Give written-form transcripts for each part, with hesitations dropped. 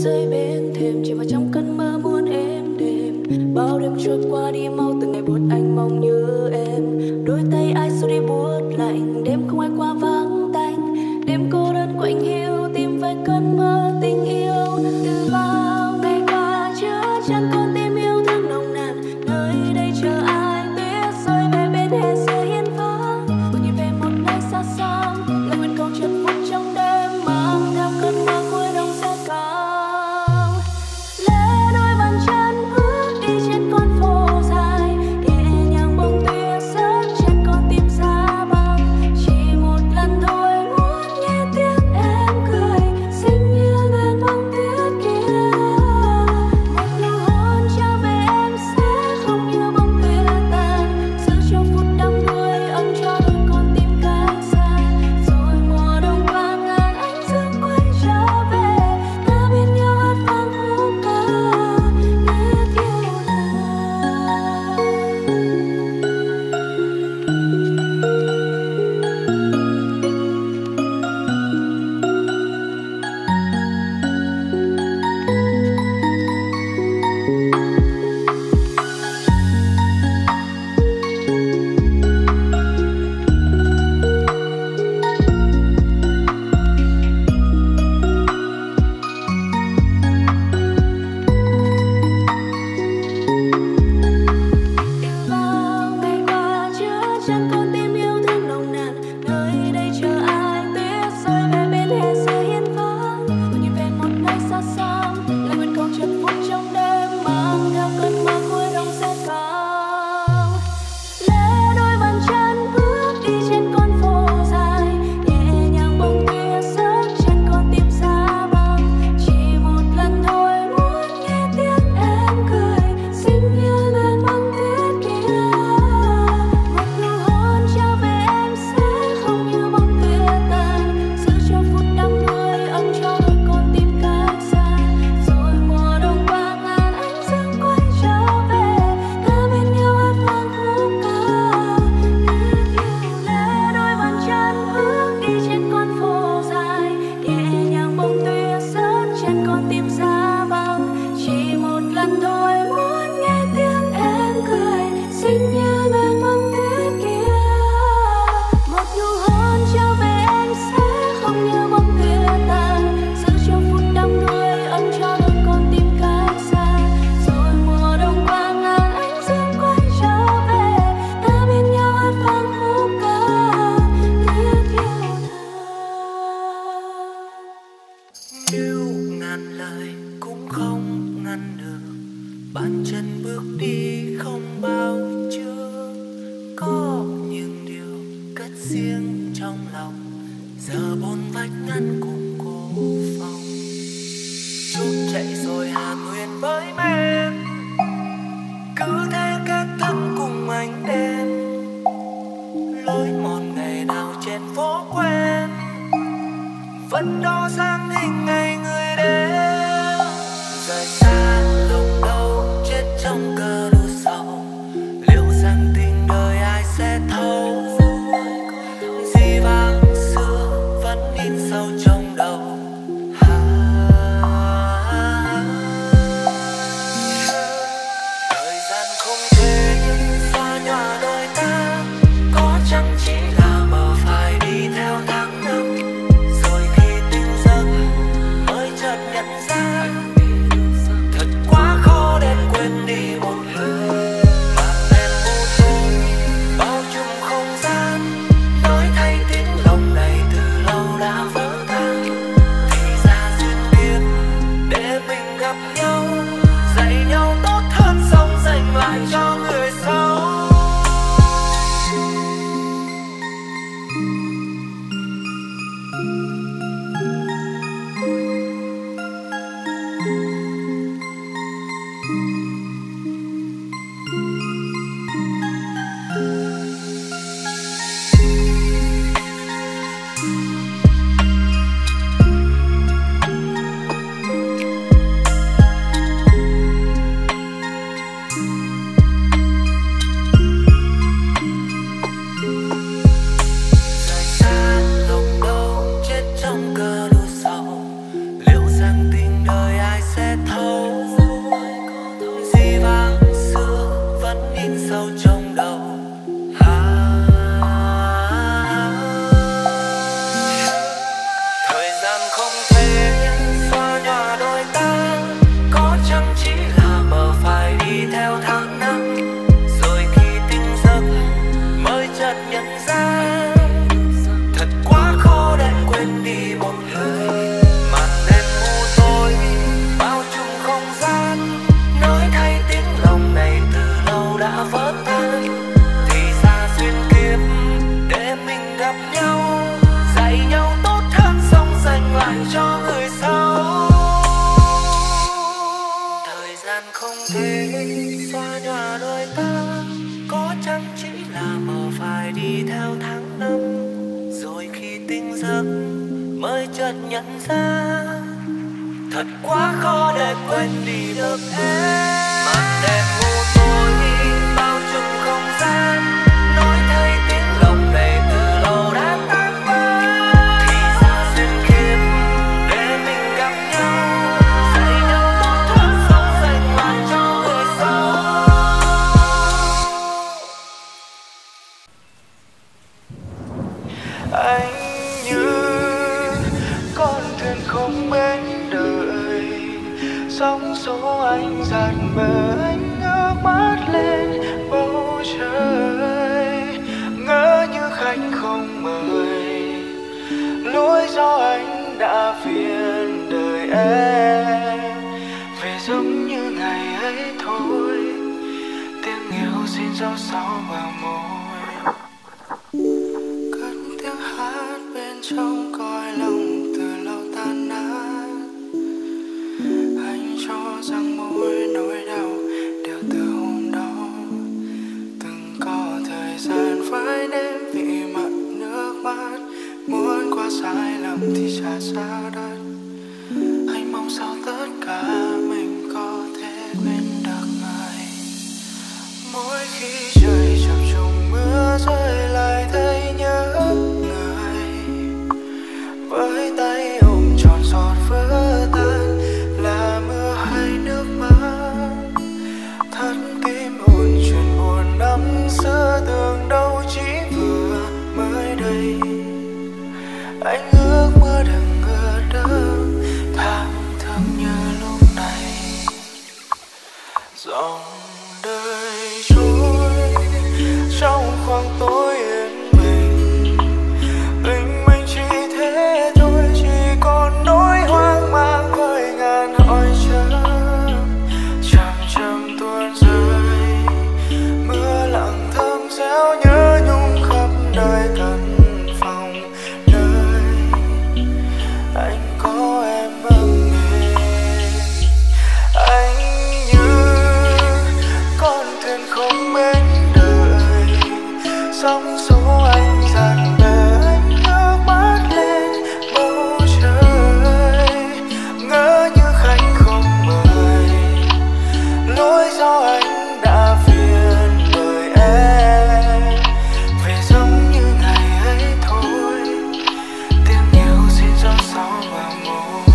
rơi bên thềm, chìm vào trong cơn mơ muốn êm đềm. Bao đêm trôi qua đi mau, từng ngày buốt anh mong như em. Đôi tay ai xua đi buốt lạnh, đêm không ai qua vắng tanh. Đêm cô đơn quạnh hiu, tìm về cơn mơ tình yêu. Từ bao ngày qua chứa chan con tim yêu thương nồng nàn, nơi đây chờ ai tuyết rơi về bên hè rơi hiên vắng. Tôi nhìn về một nơi xa xăm, là nguyện cầu chợt phút trong đêm, mang theo cơn mơ cuối đông sẽ cao. Lê đôi bàn chân bước đi trên con phố dài, nhẹ nhàng bông tuyết rớt trên con tim giá băng. Chỉ một lần thôi muốn nghe tiếng em cười, xinh như ngàn bông tuyết kia. Một nụ hôn trao về em sẽ không như bông tuyết tàn, giữ cho phút đắm đuối ấm cho đôi con tim cách xa. Rồi mùa đông qua ngàn ánh dương quay trở về, ta bên nhau hát vang khúc ca biết yêu bao ngày qua chứa chan con tim yêu thương nồng nàn, nơi đây chờ ai tuyết rơi về bên hè rơi hiên vắng. Tôi nhìn về một nơi xa xăm, là nguyện cầu chợt phút trong đêm, mang theo cơn mơ cuối đông sẽ cao. Lê đôi bàn chân bước đi trên con phố dài, nhẹ nhàng bông tuyết rớt trên con tim giá băng. Chỉ một lần thôi muốn nghe tiếng em cười, xinh như ngàn bông tuyết kia. Một nụ hôn trao về em sẽ không như bông tuyết tàn, giữ cho phút đắm đuối ấm cho đôi con tim cách xa. Rồi mùa đông qua ngàn ánh dương quay trở về, ta bên nhau hát vang khúc ca biết yêu. Lê đôi bàn chân bước đi trên con phố dài, nhẹ nhàng bông tuyết rớt trên con tim giá băng. Chỉ một lần thôi muốn nghe tiếng em cười, xinh như ngàn bông tuyết kia. Một nụ hôn trao về em sẽ không như bông tuyết tàn, giữ cho phút đắm đuối ấm cho đôi con tim cách xa. Rồi mùa đông qua ngàn ánh dương quay trở về, ta bên nhau hát vang khúc ca biết yêu thương. Yêu ngàn lời cũng không ngăn được, bàn chân bước đi không bao trước. Có những điều cất riêng trong lòng, giờ bốn vách ngăn cùng cô phòng. Chút chạy rồi hàn huyên với em, cứ thế kết thân cùng ánh đêm. Lối mòn ngày nào trên phố quen, vẫn đó dáng hình ngày người đến. Rời xa lòng đâu chết trong cơn u sầu, liệu rằng tình đời ai sẽ thấu. Dĩ vãng xưa vẫn in sâu trong đầu. Thời gian không thể xóa nhòa đôi ta, có chăng chỉ là mơ phải đi theo tháng năm. Rồi khi tỉnh giấc không thể xóa nhòa đôi ta, có chăng chỉ là mơ phải đi theo tháng năm, rồi khi tỉnh giấc mới chợt nhận ra thật quá khó để quên đi một người. Màn đêm u tối bao trùm không gian, nói thay tiếng lòng này từ lâu đã vỡ tan. Thì ra duyên kiếp để mình gặp nhau, dạy nhau tốt hơn xong dành lại cho người sau. Thời gian không thể xóa nhòa đôi ta, có chăng chỉ là mơ phải đi theo tháng năm, rồi khi tỉnh giấc mới chợt nhận ra thật quá khó để quên đi được em. Màn đêm u tối bao trùm không gian, nói thay tiếng lòng này từ lâu đã tan vỡ. Thì ra duyên kiếp để mình gặp nhau, dạy nhau tốt hơn xong dành lại cho người sau. Anh như con thuyền không bến đời, sóng số anh dạt mờ, anh ngước mắt lên bầu trời, ngỡ như khách không mời, lối gió anh đã phiền đời em, về giống như ngày ấy thôi, tiếng yêu xin dấu sau bờ môi, cất tiếng hát bên trong cõi lòng từ lâu tan nát. Anh cho rằng mỗi nỗi đau đều từ hôm đó, từng có thời gian phải nếm vị mặn nước mắt, muốn qua sai lầm thì trả giá đắt. Anh mong sao tất cả mình có thể quên được người. Mỗi khi trời chập trùng mưa rơi lại thấy nhớ người, với tay ôm trọn giọt vỡ tan là mưa hay nước mắt, thắt tim ôn chuyện buồn năm xưa tưởng đâu chỉ vừa mới đây. Anh ước mơ đừng ngờ đâu thảm thương như lúc này. Dòng đời trôi trong khoảng tối yên bình, tình mình chỉ thế thôi, chỉ còn nỗi hoang mang với ngàn hỏi chờ. Chậm chậm tuôn rơi mưa lặng thơm réo, nhớ nhung khắp nơi căn phòng nơi anh có em ấm êm. Anh như con thuyền không bến đời, sóng số anh dạt bờ, anh ngước mắt lên bầu trời, ngỡ như khách không mời, lối gió anh đã phiền đời em, về giống như ngày ấy thôi, tiếng yêu xin dấu sau bờ môi.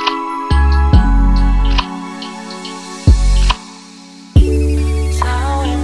Sao em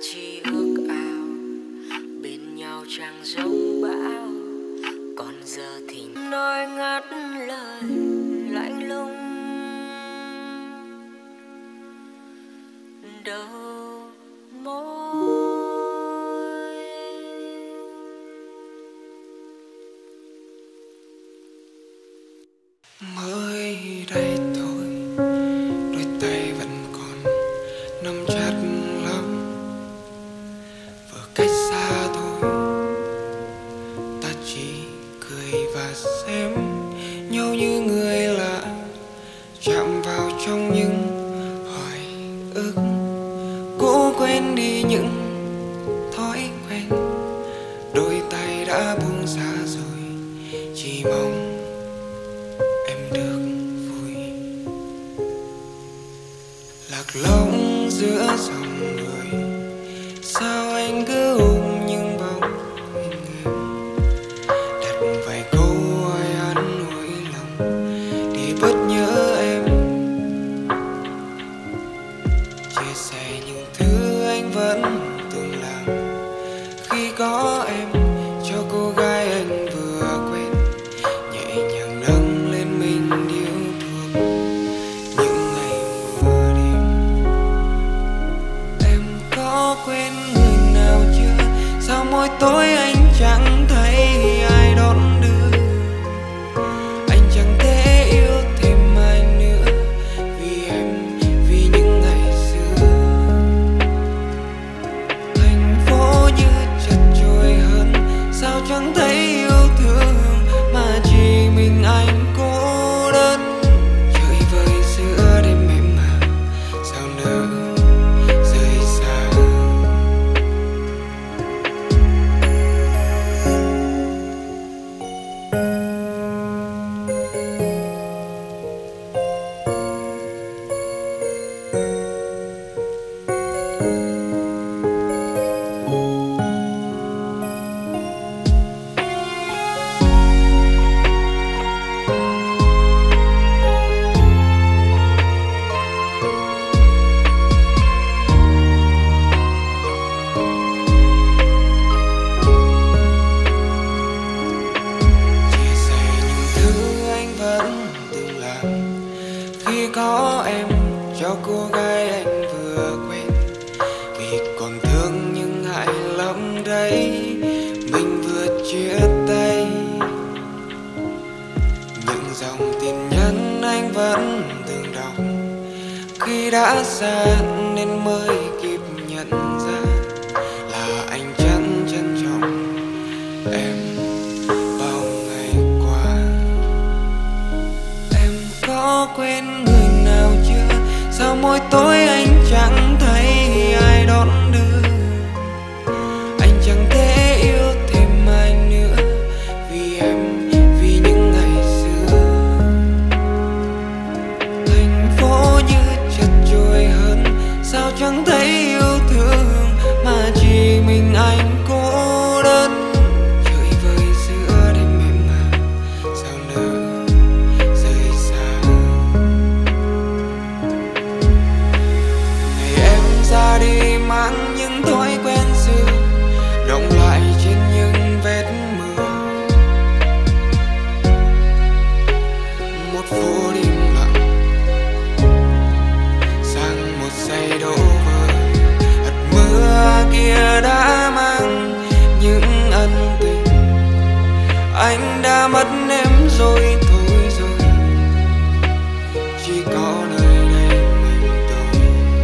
chỉ ước ao bên nhau chẳng giống bão, còn giờ thì nói ngắt lời lạnh lùng đâu môi. Mới đây thôi, đôi tay vẫn còn nắm chặt lắm. Vừa cách xa thôi, ta chỉ cười và xem nhau như người lạ, chạm vào trong những hoài ức cố quên đi những thói quen. Đôi tay đã buông xa rồi, chỉ mong em được vui. Lạc lõng giữa dòng người, sao anh cứ ôm những bóng hình em, đặt vài câu hỏi an ủi lòng để bớt nhớ em, chia sẻ những thứ anh vẫn từng làm khi có em, cho cô gái anh vừa quen nhẹ nhàng nâng lên mình điếu thuốc. Những ngày mưa đêm em có quên người nào chưa? Sao mỗi tối anh chẳng thấy ai đón đưa, anh chẳng thể yêu thêm ai nữa vì em, vì những ngày xưa. Thành phố như chật chội hơn, sao chẳng thấy yêu thương mà chỉ mình anh cô đơn. Trời vơi giữa đêm em mà sao nỡ rời xa. Chia sẻ những thứ anh vẫn từng làm khi có em, cho cô gái anh vừa quen, vì còn thương nhưng ngại lắm đấy, mình vừa chia tay. Những dòng tin nhắn anh vẫn từng đọc khi đã xa nên mới kịp nhận ra là anh chẳng trân trọng em bao ngày qua. Em có quên người nào chưa? Sao mỗi tối anh chẳng thấy ai đón đưa, anh chẳng thể yêu thêm ai nữa vì em, vì những ngày xưa. Thành phố như chật chội hơn, sao chẳng thấy yêu thương mà chỉ mình anh cô đơn. Trời vơi giữa đêm em mà sao nỡ rời xa. Ngày em ra đi mang những thói quen xưa, đọng lại trên những vết mưa. Một phố đêm lặng sang một giây đổ vỡ, hạt mưa kia đã mang những ân tình, anh đã mất em rồi thôi rồi, chỉ có nơi đây mình tôi.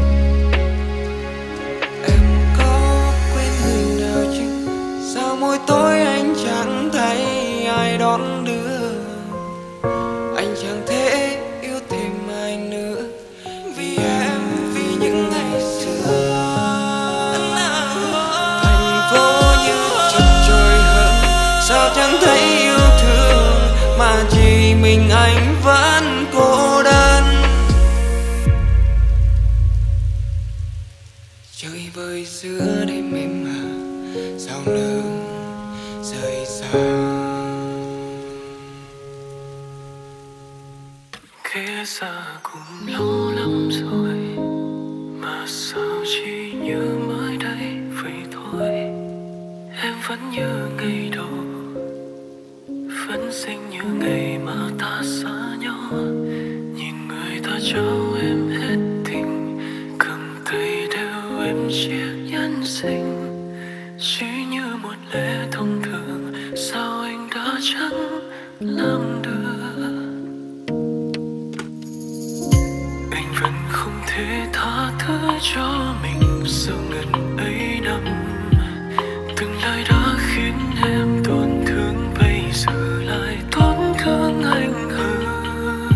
Em có quên người nào chứ? Sao mỗi tối anh chẳng thấy ai đón đưa, anh chẳng thể yêu thêm ai nữa vì em, vì những ngày xưa. Thành phố như chật chội hơn, sao chẳng thấy yêu thương mà chỉ mình anh vẫn cô đơn. Chơi vơi giữa đêm em mà sao nỡ rời xa. Kể ra cũng lâu lắm rồi mà sao chỉ như mới đây vẫn như ngày đầu, vẫn xinh như ngày mà ta xa nhau. Nhìn người ta trao em hết tình, cầm tay đeo em chiếc nhẫn xinh. Chỉ như một lẽ thông thường, sao anh đã chẳng làm được. Anh vẫn không thể tha thứ cho mình sau ngần ấy năm. Từng lời đã khiến em tổn thương, bây giờ lại tổn thương anh hơn.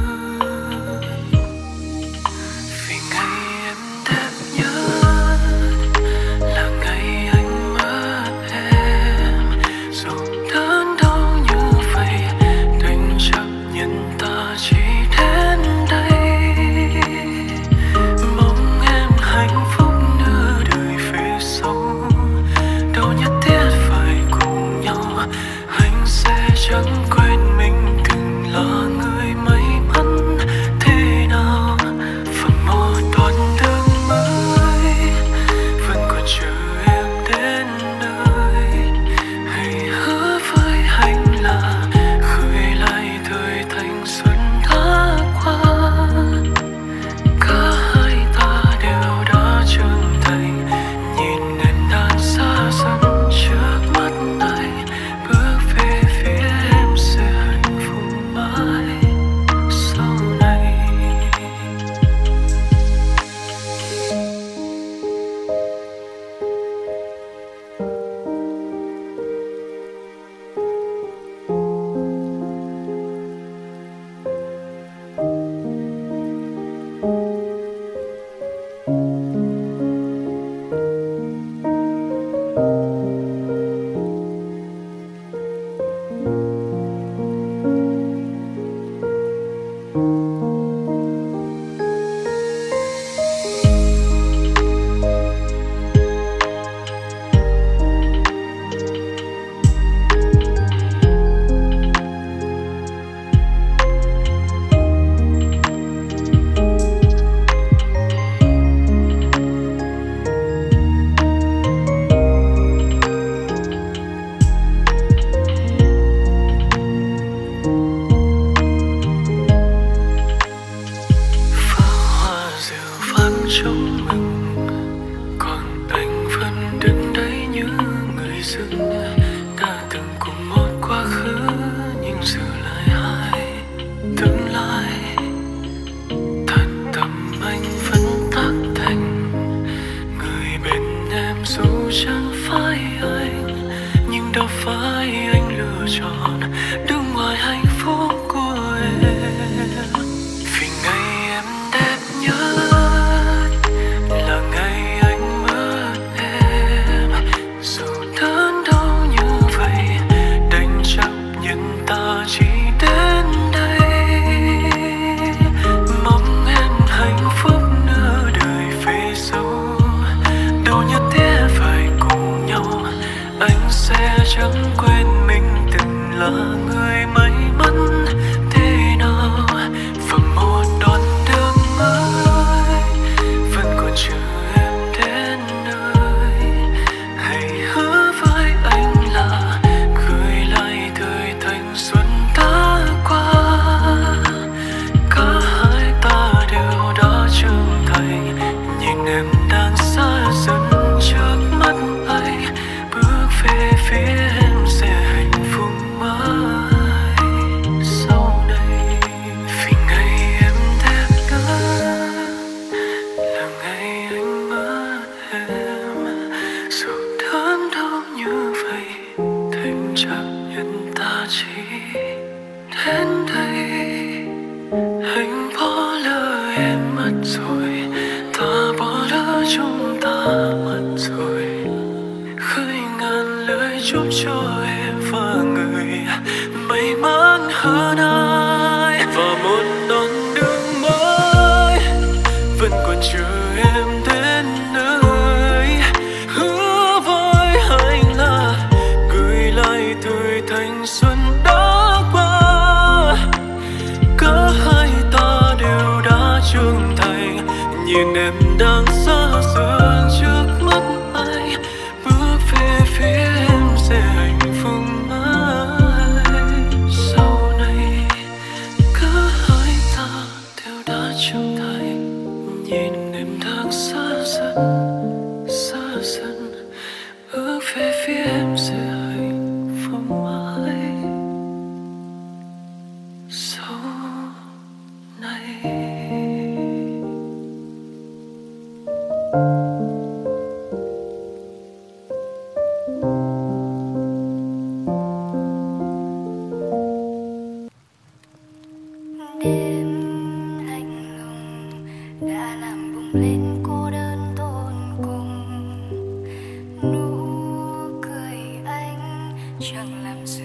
Vì ngày em đẹp nhất là ngày anh mất em. Dù đớn đau như vậy, đành chấp nhận ta chỉ đến đây. Mong em hạnh phúc nửa đời về sau, đâu nhất thiết phải cùng nhau. Anh sẽ chẳng quên mình từng là người may mắn thế nào. Và một đoạn đường mới vẫn còn chờ em đến nơi. Hãy hứa với anh là khơi lại thời thanh xuân đã qua. Cả hai ta đều đã trưởng thành, nhìn em đang xa dần trước mắt này. Bước về phía em sẽ hạnh phúc mãi sau này. Trong mừng, còn anh vẫn đứng đấy như người dưng. Đã từng cùng một quá khứ, nhưng giờ lại hai tương lai. Thật tâm anh vẫn tắc thành người bên em, dù chẳng phải anh, nhưng đâu phải anh lựa chọn đứng ngoài hạnh phúc của em. Vì ngày em đẹp nhất là ngày anh mất em. Dù đớn đau như vậy, đành chấp nhận ta chỉ đến đây. Mong em hạnh phúc nửa đời về sau, đâu nhất thiết phải cùng nhau. Anh sẽ chẳng quên mình từng là người may mắn thế nào. Và một đoạn đường mới vẫn còn chờ em đến nơi. Hãy hứa với anh là gửi lại thời thanh xuân đã qua. Cả hai ta đều đã trưởng thành, nhìn em đang xa dần trước mắt anh. Bước về phía em sẽ hạnh phúc mãi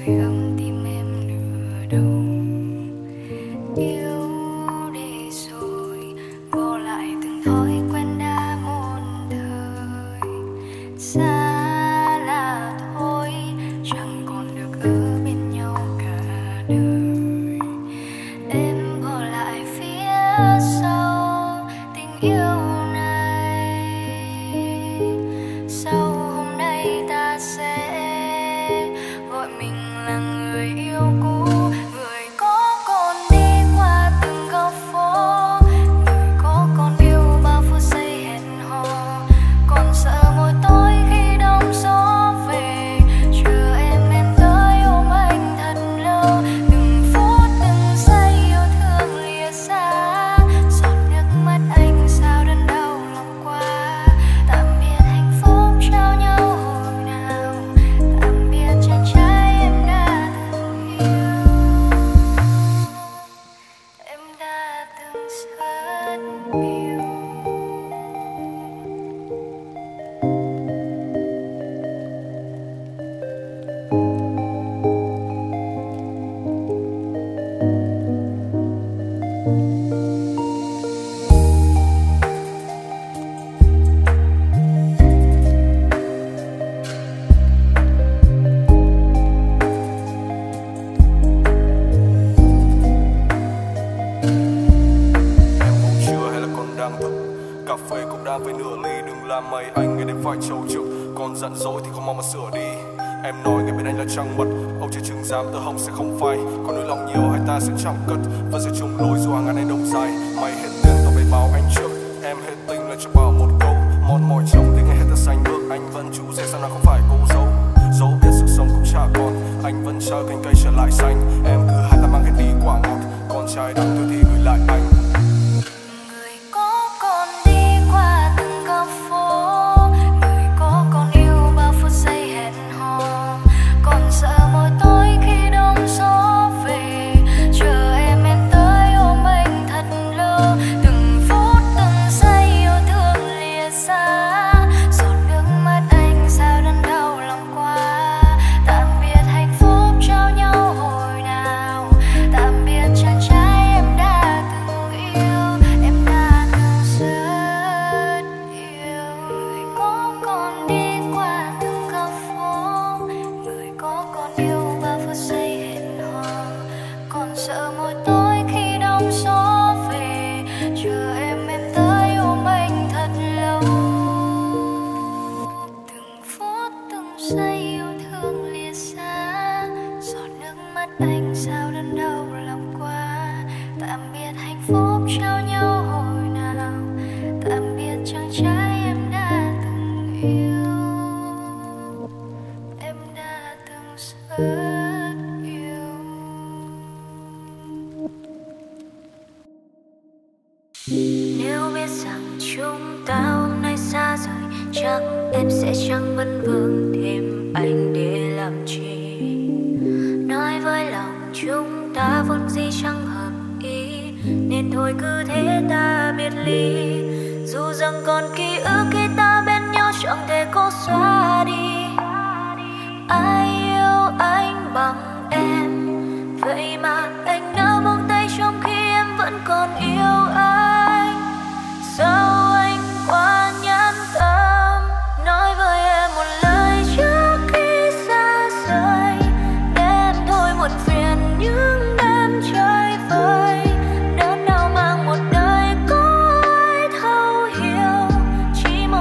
Chỉ một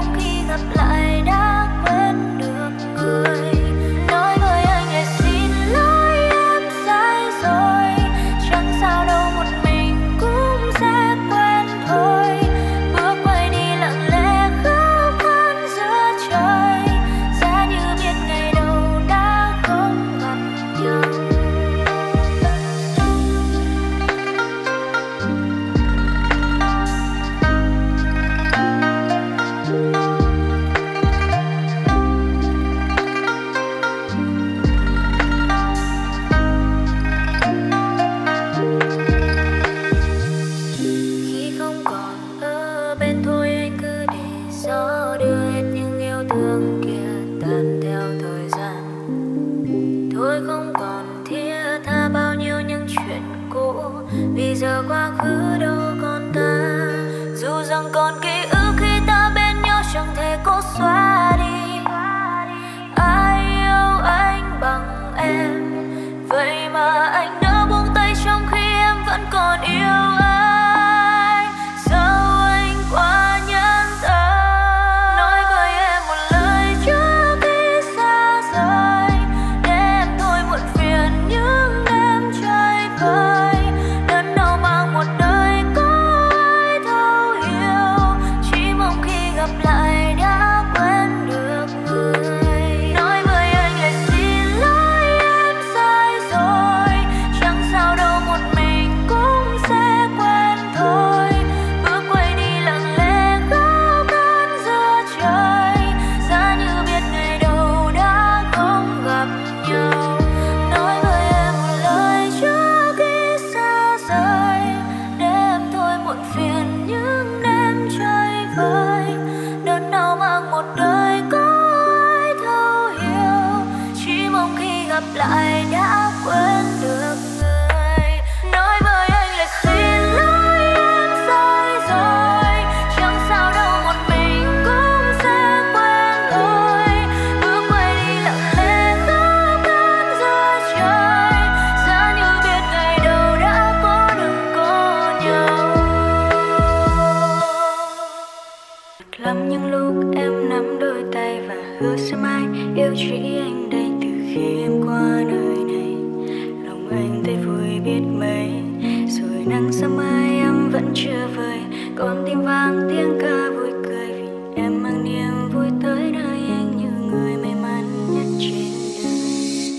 hứa sẽ mãi yêu chỉ anh đây. Từ khi em qua nơi này, lòng anh thấy vui biết mấy. Rồi nắng sớm mai em vẫn chưa vời, con tim vang tiếng ca vui cười. Vì em mang niềm vui tới nơi anh như người may mắn nhất trên đời.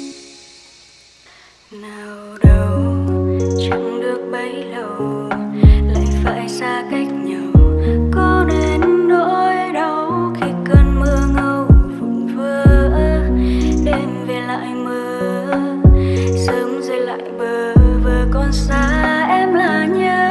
Nào đâu chẳng được bấy lâu, lại phải xa cách nhau. Có đến nỗi đau khi cơn mưa ngâu vụn vỡ, đêm về lại mơ, sớm rơi lại bờ vơ. Còn xa em là nhớ,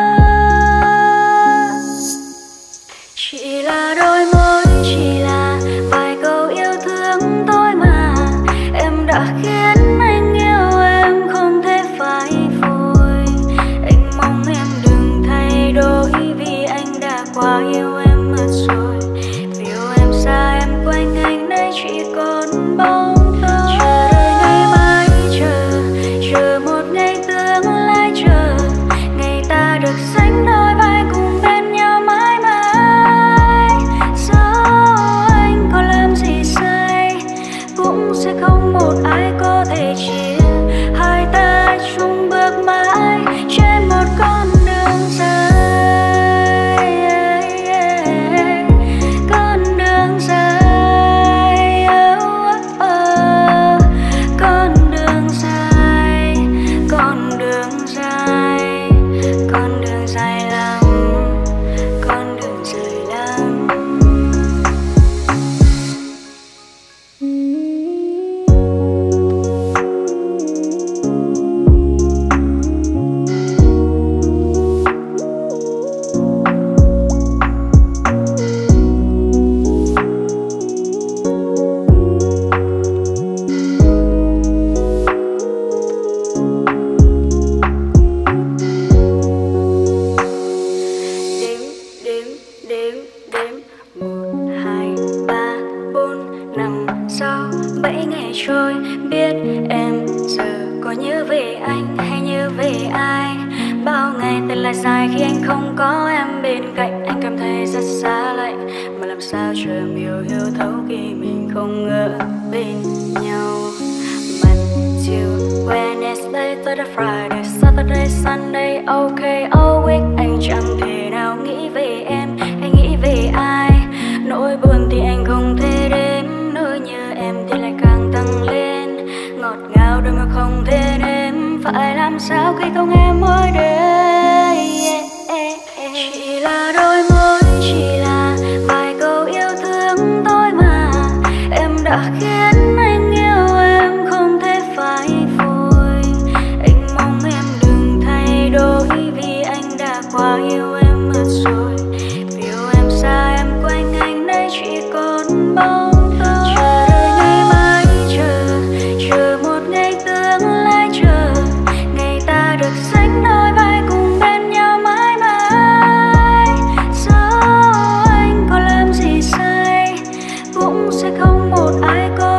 chỉ là đôi môi, chỉ là vài câu yêu thương thôi mà. Em đã khiến anh yêu em không thể phai phôi. Anh mong em đừng thay đổi, vì anh đã quá yêu em mất rồi. Vì yêu em xa em quanh anh đây chỉ còn bóng tối. Chờ đợi ngày mai, chờ một ngày tương lai, chờ ngày ta được sánh đôi vai cùng bên nhau mãi mãi. Dẫu anh có làm gì sai, cũng sẽ không một ai có thể chia hai ta chung bước mãi trên một con đường dài. Con đường dài, con đường dài, con đường dài, con đường dài lắm, con đường dài lắm. Đếm 1, 2, 3, 4, 5, 6, 7 ngày trôi. Biết em giờ có nhớ về anh hay nhớ về ai. Bao ngày thật là dài khi anh không có em bên cạnh. Anh cảm thấy rất xa lạnh, mà làm sao cho em hiểu thấu khi mình không ở bên nhau. Monday, Wednesday, Thursday, Friday, Saturday, Sunday, okay, all week. Anh chẳng thể nào nghĩ về em hay nghĩ về ai. Nỗi buồn thì anh không thể đếm, nỗi nhớ em thì lại càng tăng lên. Ngọt ngào đôi mà không thể nếm, phải làm sao khi không em mỗi đêm. Chỉ là đôi môi, chỉ là vài câu yêu thương thôi mà. Em đã khiến anh yêu em không thể phai phôi. Anh mong em đừng thay đổi, vì anh đã quá yêu em mất rồi. Vì yêu em xa em quanh anh đây chỉ còn bóng tối. Chờ đợi ngày mai, chờ một ngày tương lai, chờ ngày ta được sánh đôi vai cùng bên nhau mãi mãi. Dẫu anh có làm gì sai, cũng sẽ không một ai có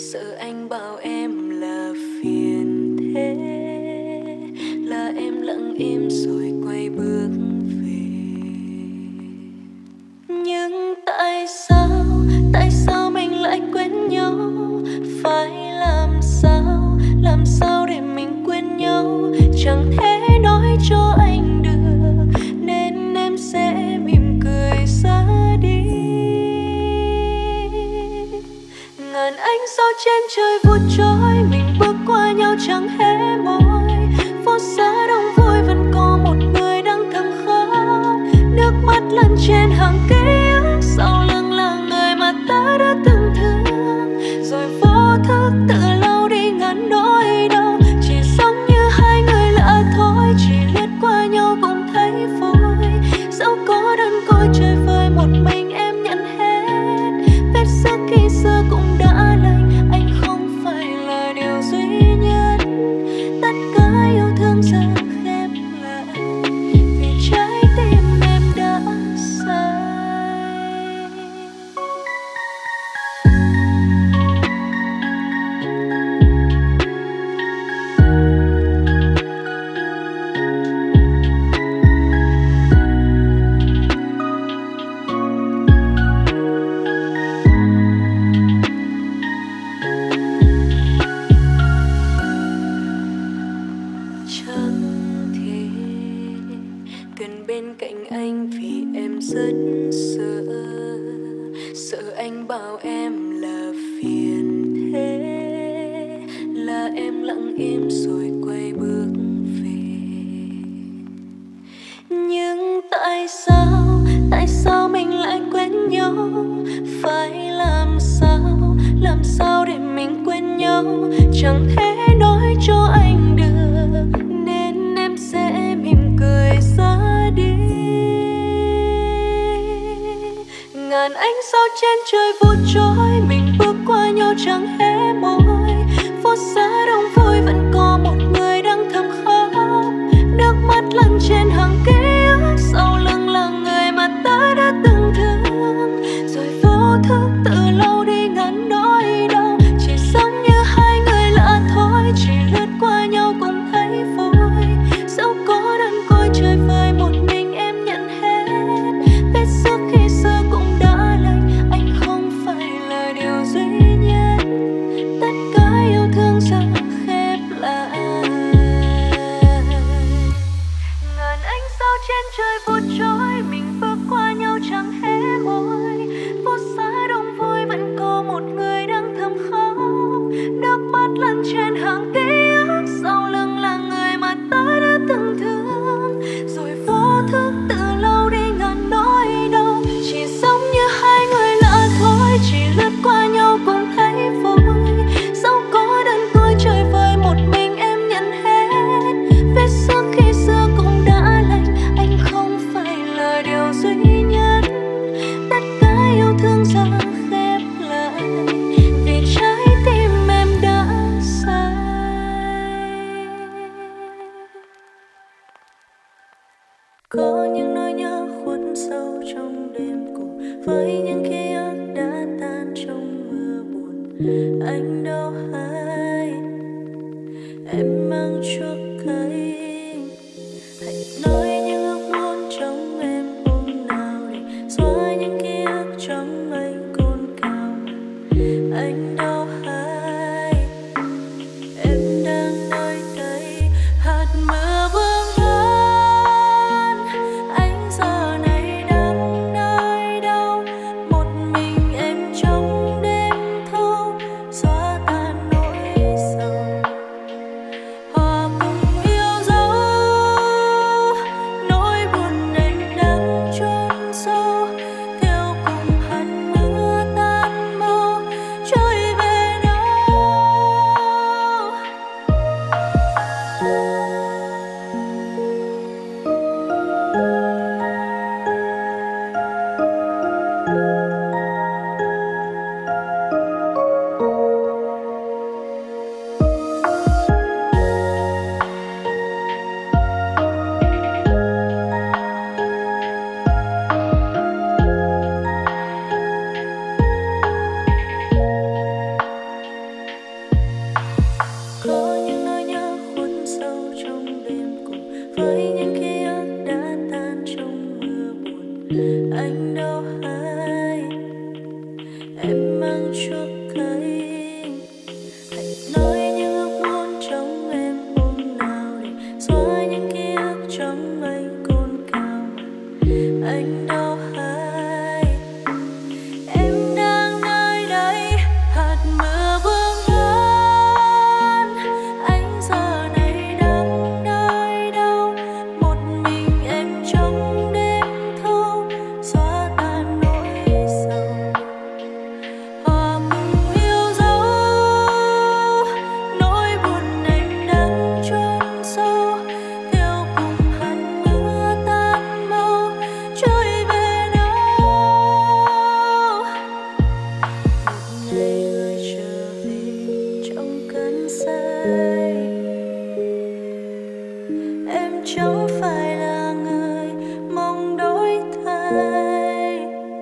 Sợ anh bảo em là phiền thế là em lặng im rồi quay bước về. Nhưng tại sao mình lại quên nhau? Phải làm sao để mình quên nhau? Chẳng thể nói cho anh được nên em sẽ mỉm cười ra đi. Ngàn ánh sao trên trời vụt trôi, mình bước qua nhau chẳng hé môi. Phố xa đông vui vẫn có một người đang thầm khóc, nước mắt lăn trên hàng ký ức. Sau lưng là người mà ta đã từng thương, rồi vô thức tự lau đi ngàn nỗi đau. Chỉ sống như hai người lạ thôi, chỉ lướt qua nhau cũng thấy vui. Dẫu có đơn côi trời vơi một mình em nhận hết. Vết xước khi xưa cũng đã lành, anh không phải là điều duy nhất. Tất cả yêu thương giờ khép lại vì trái tim em đã sai. Chẳng thể gần bên cạnh anh vì em rất sợ anh bảo em là phiền thế là em lặng im rồi quay bước về. Nhưng tại sao mình lại quên nhau? Phải làm sao để mình quên nhau? Chẳng thể nói cho anh được nên em sẽ mỉm cười ra đi. Ngàn ánh sao trên trời vụt trôi, mình bước qua nhau chẳng hé môi. Phố xa đông vui vẫn có một người đang thầm khóc, nước mắt lăn trên hàng ký ức. Sau lưng là người mà ta đã từng thương, rồi vô thức tự lau đi ngàn nỗi đau. Chỉ sống như hai người lạ thôi, chỉ lướt qua nhau cũng thấy vui. Dẫu có đơn côi trời vơi một mình em nhận hết. Vết xước khi xưa cũng đã lành, anh không phải là điều duy nhất. Tất cả yêu thương giờ khép lại. Ngàn ánh sao trên trời vụt trôi, mình bước qua nhau chẳng hé môi. Phố xa đông vui vẫn có một người đang thầm khóc, nước mắt lăn trên hàng ký ức. Sau lưng là người mà ta đã từng thương, rồi vô thức tự lau đi ngàn nỗi đau. Chỉ sống như hai người lạ thôi, chỉ lướt qua nhau cũng thấy vui. Dẫu có đơn côi trời vơi một mình em nhận hết. Vết xước khi xưa cũng đã lành, anh không phải là điều duy nhất. Tất cả yêu thương giờ khép lại vì trái tim em đã sai. Có những nỗi nhớ khuất sâu trong đêm cùng với những ký ức đã tan trong mưa buồn. Anh đâu hay em mang chuốc cay. Hãy nói những ước muốn trong em hôm nào để xóa những ký ức trong anh cồn cào. Anh đâu hay em đang nơi đây. Hạt mưa vương vấn, anh giờ này đang nơi đâu? Một mình em trong đêm thâu xóa tan nỗi sầu. Hoa cũng chuốc cây. Hãy nói những ước muốn trong em hôm nào để xóa những ký ức trong mây cồn cào. Anh đâu hay em đang nơi đây, hạt mưa vương vấn. Anh giờ này đang nơi đâu, một mình em trong đêm thâu xóa tan nỗi sầu. Hòa cùng yêu dấu nỗi buồn anh đang chôn sâu, theo cùng hạt mưa tan mau trôi về đâu. Một ngày người trở về trong cơn say, em chẳng phải là người mong đổi thay.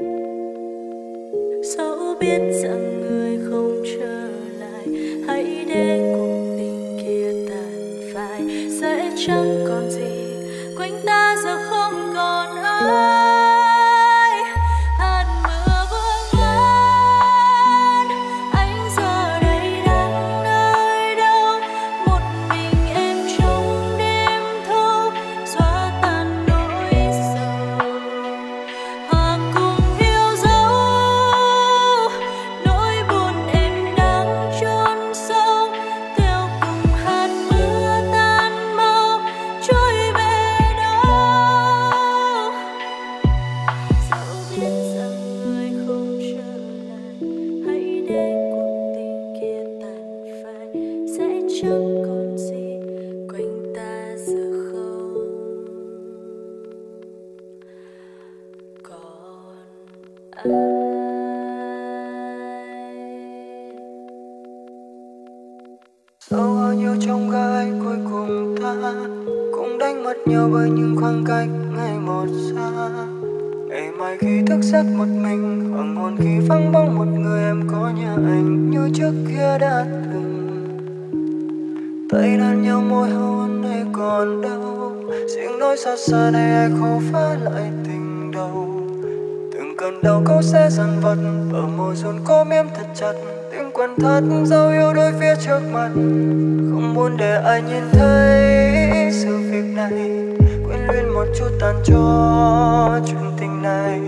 Dẫu biết rằng người không trở lại, hãy để cuộc tình kia tàn phai. Sẽ chẳng còn gì, quanh ta giờ không còn ai. Hạt mưa vương vấn, anh giờ đây đang nơi đâu, một mình em trong đêm thâu xóa tan nỗi sầu. Hòa cùng yêu dấu nỗi buồn em đang chôn sâu, theo cùng hạt mưa tan mau trôi về đâu. Dẫu biết rằng người không trở lại, hãy để cuộc tình kia tàn phai. Sẽ chẳng còn gì, quanh ta giờ không còn ai. Dẫu bao nhiêu trong gai cuối cùng ta cũng đánh mất nhau bởi những khoảng cách ngày một xa. Ngày mai khi thức giấc một mình, hoàng hôn khi vắng bóng một người, em có nhớ anh như trước kia đã từng. Tay đan nhau môi hôn này còn đâu, riêng nỗi xót xa này ai khô phá lại tình đầu. Từng cơn đau câu sẽ dằn vặt, bờ môi run cố miếm thật chặt. Tiếng quen thắt dấu yêu đôi phía trước mặt, không muốn để ai nhìn thấy sự việc này. Quên luyến một chút tàn cho chuyện tình này.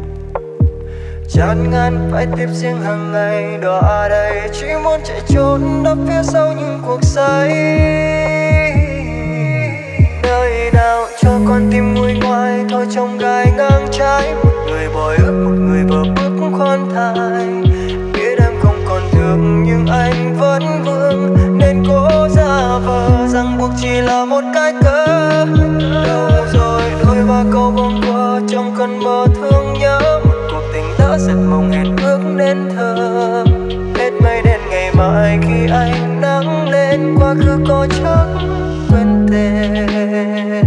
Chán ngán phải tiếp riêng hàng ngày, đọa đầy chỉ muốn chạy trốn nấp phía sau những cuộc say. Nơi nào cho con tim nguôi ngoai, thôi trong gai ngang trái. Một người bồi ước, một người vờ bước khoan thai. Biết em không còn thương nhưng anh vẫn vương, nên cố giả vờ rằng buộc chỉ là một cái cớ. Đâu rồi đôi ba câu bâng quơ trong cơn mơ thương nhớ, một cuộc tình đã giật mộng hẹn ước nên thơ. Hết mây đen ngày mai khi ánh nắng lên, quá khứ có chắc quên tên.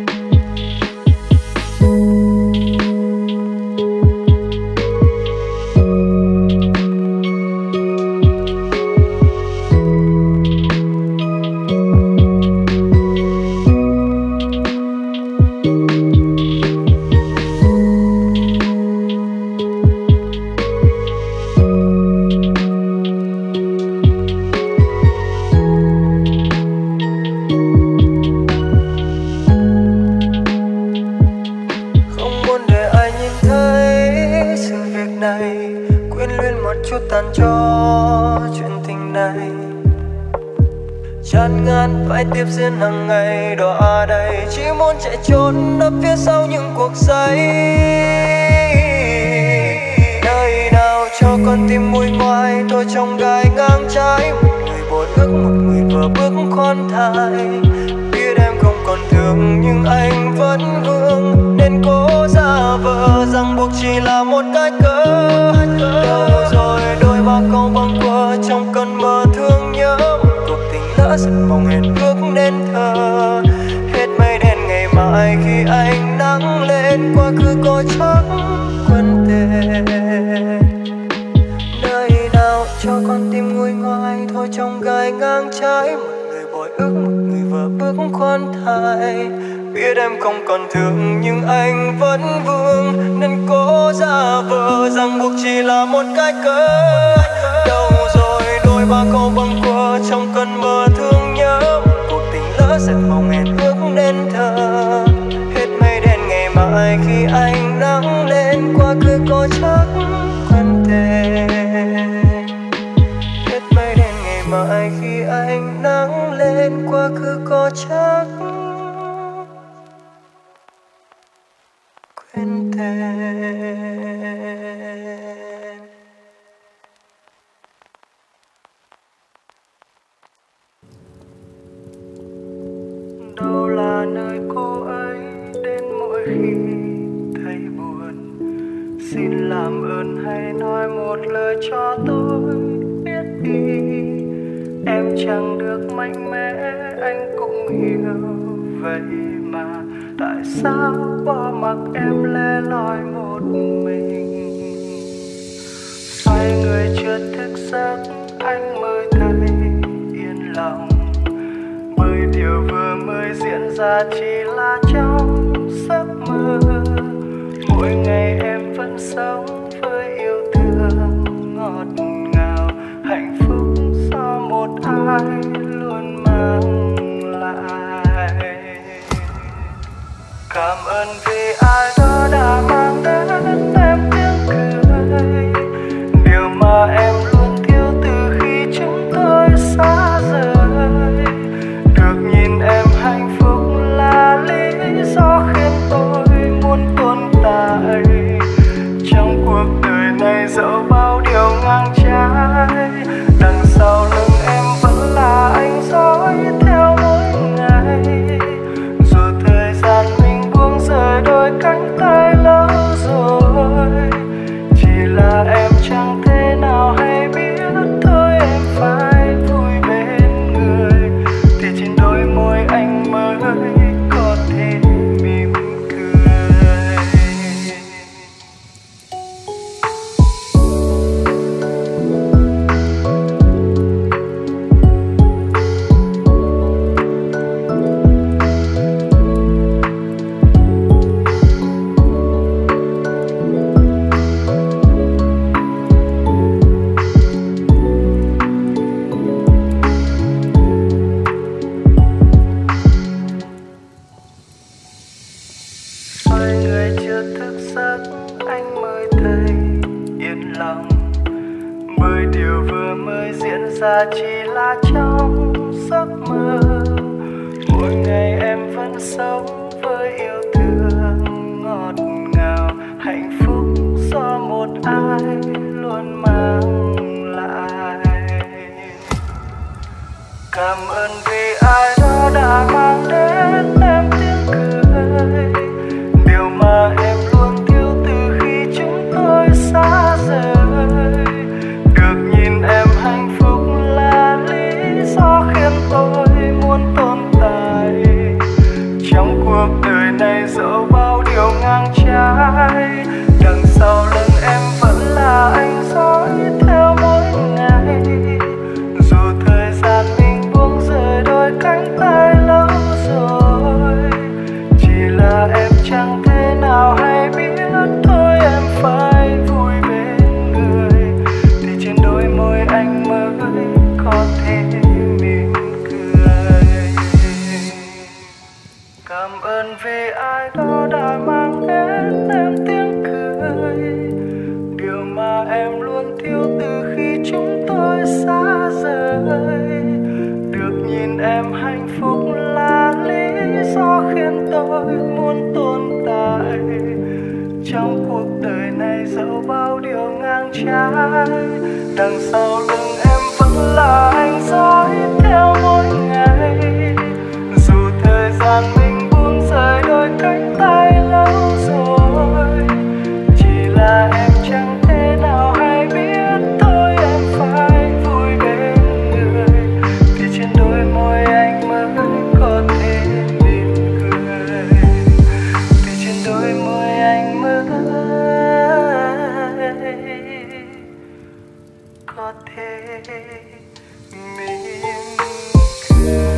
Tàn cho chuyện tình này. Chán ngán phải tiếp diễn hàng ngày, đọa đầy chỉ muốn chạy trốn nấp phía sau những cuộc say. Nơi nào cho con tim nguôi ngoai, tôi trong gai ngang trái. Một người bồi ước, một người vừa bước khoan thai. Biết em không còn thương nhưng anh vẫn vương, nên cố giả vờ rằng buộc chỉ là một cái cớ. Đâu rồi đôi ba câu bâng quơ trong cơn mơ thương nhớ, một cuộc tình đã giật mộng hẹn ước nên thơ. Hết mây đen ngày mai khi ánh nắng lên, quá khứ có chắc quên tên. Nơi nào cho con tim nguôi ngoai, thôi trong gai ngang trái. Một người bồi ước, một người vờ bước khoan thai. Biết em không còn thương nhưng anh vẫn vương, nên cố giả vờ rằng buộc chỉ là một cái cớ. mãi khi ánh nắng lên quá khứ có chắc quên tên. Đâu là nơi cô ấy đến mỗi khi thấy buồn, xin làm ơn hãy nói một lời cho tôi biết đi. Em chẳng được mạnh mẽ anh cũng hiểu, vậy mà tại sao bỏ mặc em lẻ loi một mình. Xoay người chợt thức giấc anh mới thấy yên lòng, bởi điều vừa mới diễn ra chỉ là trong giấc mơ. Mỗi ngày em vẫn sống với yêu thương ngọt ngào, hạnh phúc do một ai luôn mang lại. Cảm ơn vì ai đó đã mang đến em tiếng cười, điều mà em luôn thiếu từ khi chúng tôi xa rời. Được nhìn em hạnh phúc là lý do khiến tôi muốn tồn tại trong cuộc đời này, dẫu bao điều ngang trái. Đằng sau lưng em vẫn là anh dõi theo mỗi ngày, dù thời gian mình buông rời đôi cánh tay lâu rồi. Chỉ là em chẳng thể nào hay biết thôi em phải vui bên người, thì trên đôi môi anh mới có thể mỉm cười. Xoay người chưa thức giấc anh mới thấy yên lòng, bởi điều vừa mới diễn ra chỉ là trong giấc mơ. Mỗi ngày em vẫn sống với yêu thương ngọt ngào, hạnh phúc do một ai luôn mang lại. Cảm ơn vì ai đó đã mang đến em tiếng cười, điều mà em luôn thiếu từ khi chúng tôi xa rời. Được nhìn em hạnh phúc là lý do khiến tôi muốn tồn tại trong cuộc đời này, dẫu bao điều ngang trái. Đằng sau lưng em vẫn là anh dõi theo mỗi ngày, dù thời gian mình buông rời đôi cánh tay lâu rồi. Chỉ là em chẳng thể nào hay biết thôi em phải vui bên người, thì trên đôi môi anh mới có thể mỉm cười. Cảm ơn vì ai đó đã mang đến em tiếng cười, điều mà em luôn thiếu từ khi chúng tôi xa rời. Được nhìn em hạnh phúc là lý do khiến tôi muốn tồn tại trong cuộc đời này, dẫu bao điều ngang trái. Đằng sau lưng em vẫn là anh dõi theo mỗi ngày, dù thời gian mình buông rời đôi cánh tay lâu rồi. Chỉ là em chẳng thể nào hay biết thôi em phải vui bên người, thì trên đôi môi anh mới có thể mỉm cười, thì trên đôi môi anh mới có thể mỉm cười.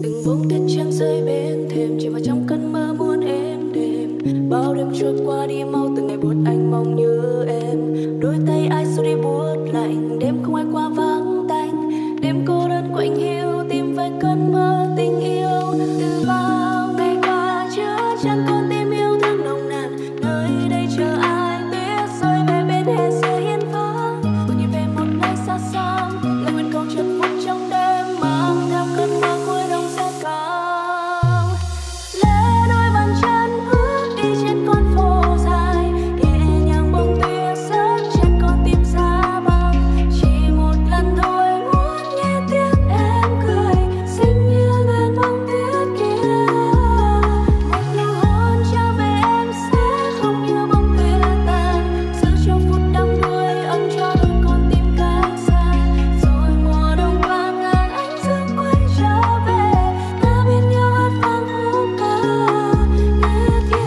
từng bông tuyết trắng rơi bên thềm, chỉ vào trong cơn mơ muốn êm đềm. Bao đêm trôi qua đi mau, từng ngày buốt anh mong như em. Đôi tay ai xua đi buốt lạnh, đêm không ai qua vắng tanh. Đêm cô đơn quạnh hiu tìm về cơn mơ tình yêu. Từ bao ngày qua chưa chẳng còn tim yêu thương nồng nàn, nơi đây chờ ai biết rồi về bên hè sẽ hiên vắng. Tôi nhìn về một nơi xa xăm, lời nguyện cầu chợt phút trong đêm, mang theo cơn mơ cuối đông sẽ cao. Lê đôi bàn chân bước đi trên con phố dài, nhẹ nhàng bông tuyết rớt trên con tim xa băng. Chỉ một lần thôi muốn nghe tiếng em cười, xinh như ngàn bông tuyết kia. Một nụ hôn trao về em sẽ không như bông tuyết tàn, giữ cho phút đắm đuối ấm cho đôi con tim cách xa. Rồi mùa đông qua ngàn ánh dương quay trở về, ta bên nhau hát vang khúc ca biết yêu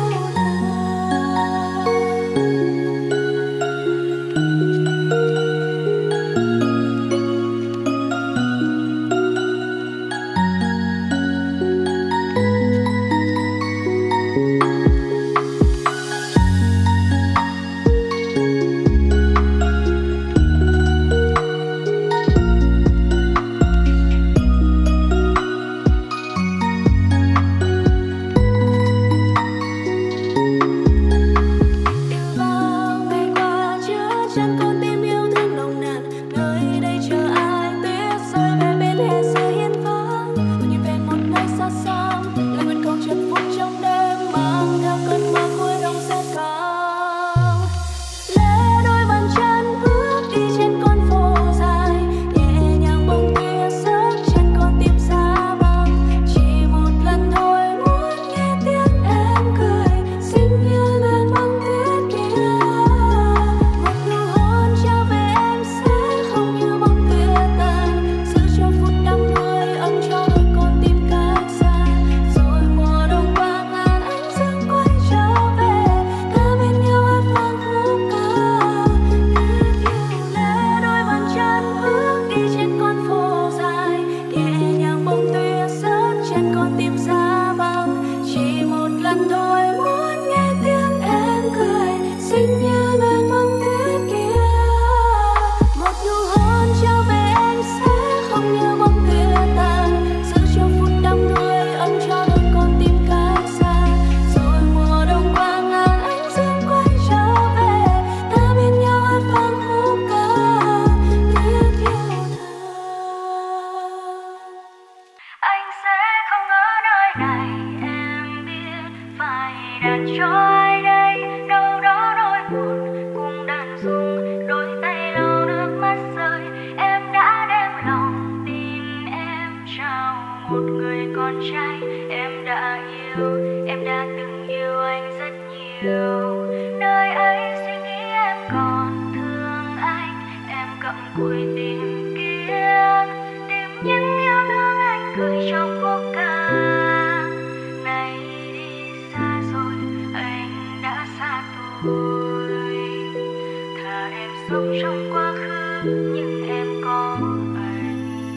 bao ngày qua chưa chẳng còn tim yêu thương nồng nàn, nơi đây chờ ai biết rồi về bên hè sẽ hiên vắng. Tôi nhìn về một nơi xa xăm, lời nguyện cầu chợt phút trong đêm, mang theo cơn mơ cuối đông sẽ cao. Lê đôi bàn chân bước đi trên con phố dài, nhẹ nhàng bông tuyết rớt trên con tim xa băng. Chỉ một lần thôi muốn nghe tiếng em cười, xinh như ngàn bông tuyết kia. Một nụ hôn trao về em sẽ không như bông tuyết tàn, giữ cho phút đắm đuối ấm cho đôi con tim cách xa. Rồi mùa đông qua ngàn ánh dương quay trở về, ta bên nhau hát vang khúc ca biết yêu. Lê đôi bàn chân bước đi trên con phố dài, nhẹ nhàng bông tuyết rớt trên con tim xa băng. Chỉ một lần thôi muốn nghe tiếng em cười, xinh như ngàn bông tuyết kia. Một nụ hôn trao về em sẽ không như bông tuyết tàn, giữ cho phút đắm đuối ấm cho đôi con tim cách xa. Rồi mùa đông qua ngàn ánh dương quay trở về, ta bên nhau hát vang khúc ca biết yêu thương. Anh sẽ không ở nơi này, em biết phải đặt cho ai đây. Đâu đó nỗi buồn cùng đàn dung, đôi tay lau nước mắt rơi. Em đã đem lòng tin em trao một người con trai. Em đã yêu, em đã từng yêu anh rất nhiều. Nơi ấy suy nghĩ em còn thương anh, em cặm cụi tìm kiếm, tìm những yêu thương anh gửi trong khúc ca. Nay đi xa rồi, anh đã xa tôi. Thà em sống trong quá khứ, nhưng em có anh.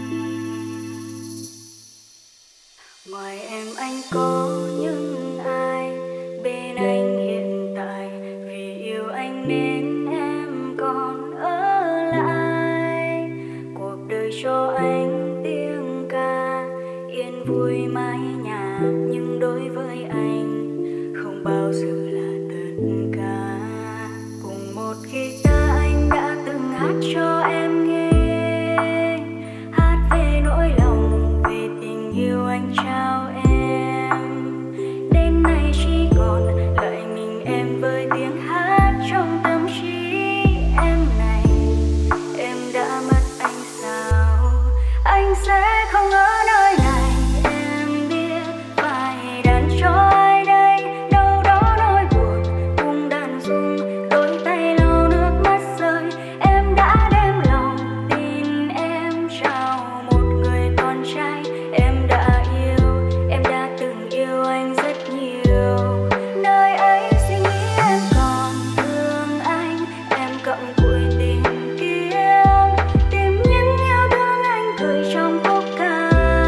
Ngoài em anh có những ai bên anh hiện tại, vì yêu anh nên em còn ở lại. Cuộc đời cho anh tiếng ca yên vui mái nhà, nhưng đối với anh không bao giờ là tất cả. Cùng một guitar anh đã từng hát cho em nghe, hát về nỗi lòng, về tình yêu anh trao em. Đến nay chỉ còn lại mình em với tiếng hát trong tâm trí em này. Em đã mất anh sao? Anh sẽ không ở nơi này, em biết phải đàn cho ai đây. Đâu đó nỗi buồn cùng đàn dung, đôi tay lau nước mắt rơi. Em đã đem lòng tin em trao một người con trai. Em đã yêu, em đã từng yêu anh rất nhiều. Nơi ấy suy nghĩ em còn thương anh, em cặm cụi tìm kiếm, tìm những yêu thương anh gửi trong khúc ca.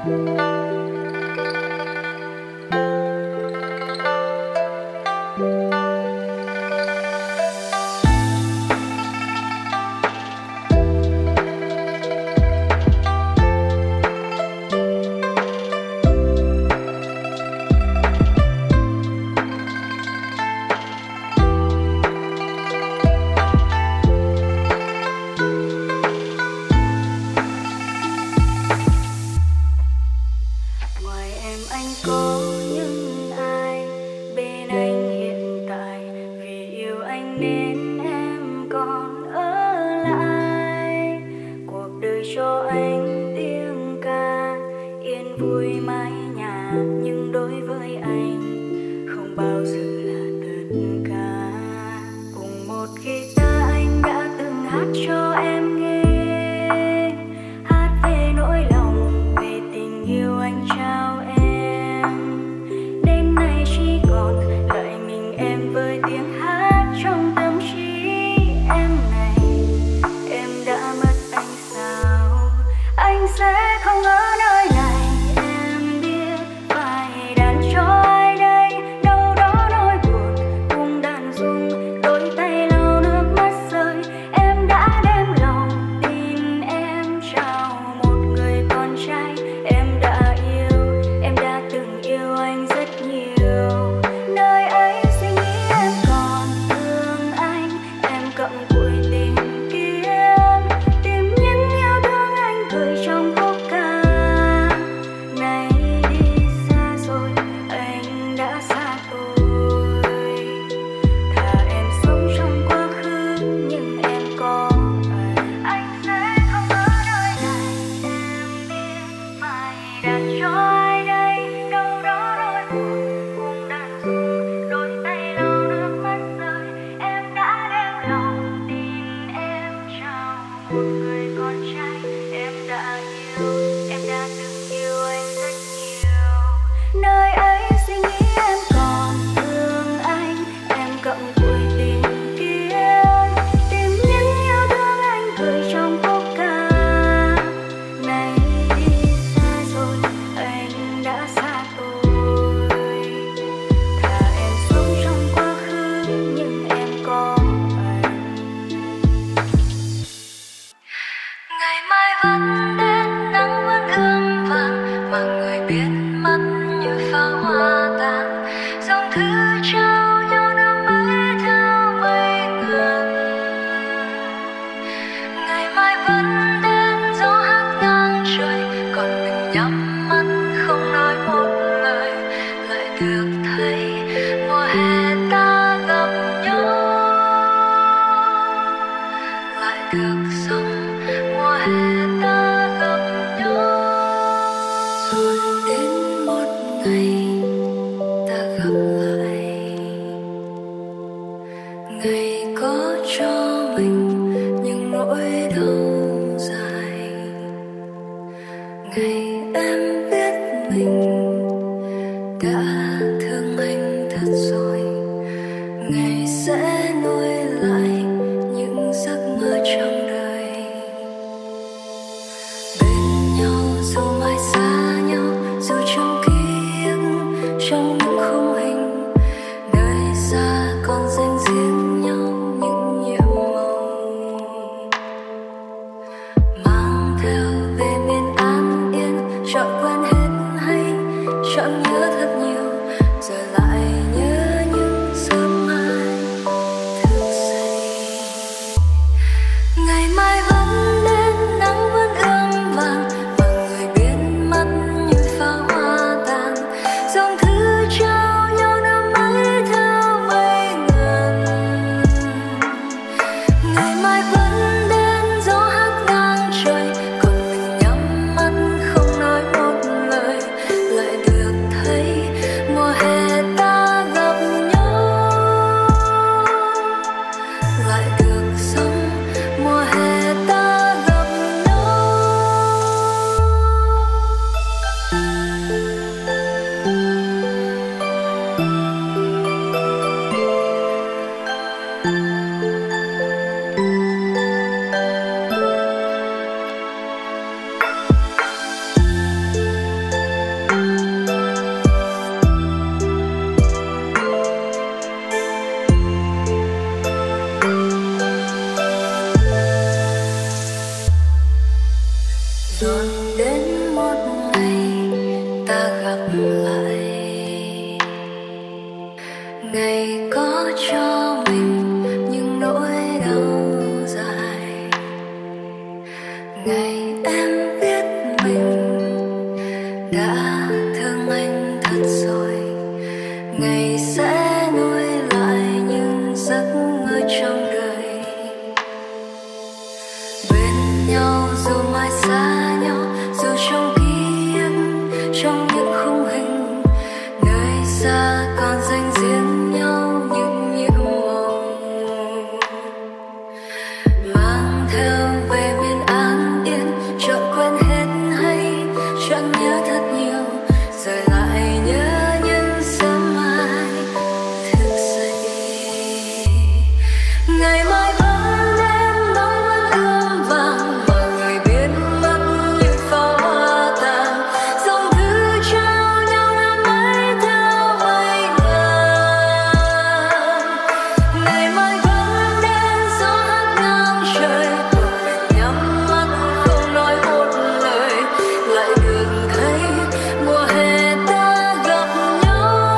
thấy đã thương anh thật rồi, ngày sẽ nuôi lại những giấc mơ trong đời. Bên nhau dù mai xa nhau, dù trong ký ức, trong những khung hình, nơi xa còn dành riêng nhau những nhiễm màu. Mang theo về miền an yên, chợt quên hết hay chẳng nhớ thật nhiều, rồi lại nhớ những sớm mai thức dậy. Ngày mai vẫn đến nỗi vẫn ươm vàng, mọi người biết mất như pháo hoa tàn, dòng thư trao nhau năm ấy theo mây ngàn. Ngày mai vẫn đến gió hát ngang trời, một mình nhắm mắt không nói một lời, lại được thấy mùa hè ta gặp nhau.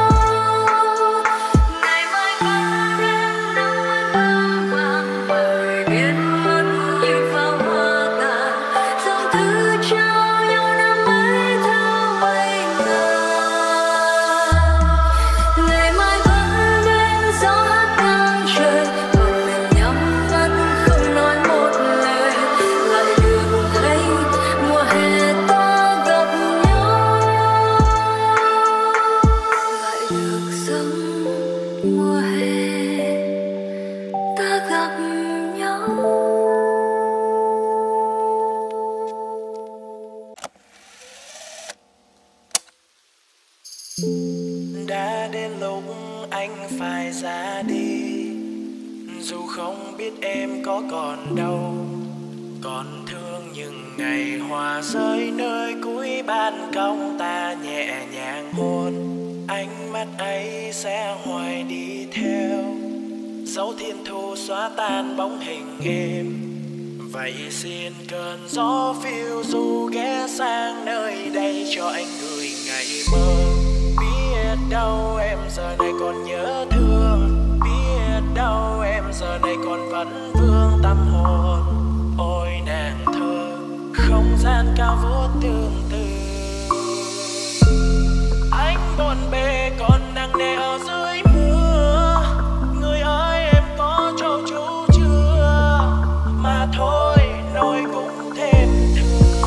Ngày mai vẫn đến nắng vẫn vàng, mọi người biết mất như pháo hoa tàn, dòng thư trao nhau năm ấy theo mây ngàn. Ngày mai vẫn đến gió hát ngang trời, một mình nhắm mắt không nói một lời, lại được thấy mùa hè ta gặp nhau, lại được sống mùa hè ta gặp nhau. Đã đến lúc anh phải ra đi, dù không biết em có còn đâu, còn thương những ngày hoa rơi nơi cuối ban công, ta nhẹ nhàng hôn, ánh mắt ấy sẽ hoài đi theo, dấu thiên thu xóa tan bóng hình em. Vậy xin cơn gió phiêu du ghé sang nơi đây cho anh gửi ngày mơ. Biết đâu em giờ này còn nhớ thương, biết đâu em giờ này còn vẫn vương tâm hồn. Ôi nàng thơ, không gian cao vút tương tư, anh bộn bề còn nặng nề ở dưới mưa. Người ơi em có trâu chú chưa, mà thôi nỗi cũng thêm thương.